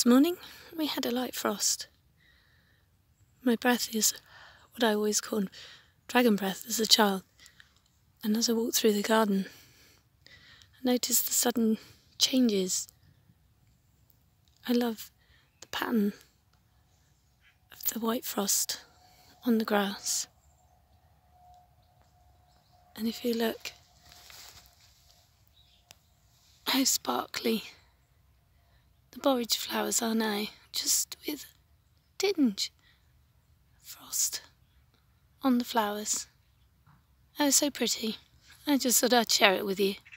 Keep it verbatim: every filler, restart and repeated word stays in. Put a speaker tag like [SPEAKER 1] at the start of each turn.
[SPEAKER 1] morning we had a light frost. My breath is what I always called dragon breath as a child, and as I walked through the garden, I noticed the sudden changes. I love the pattern of the white frost on the grass. And if you look how sparkly the borage flowers are now, just with a tinge of frost on the flowers. Oh, so pretty. I just thought I'd share it with you.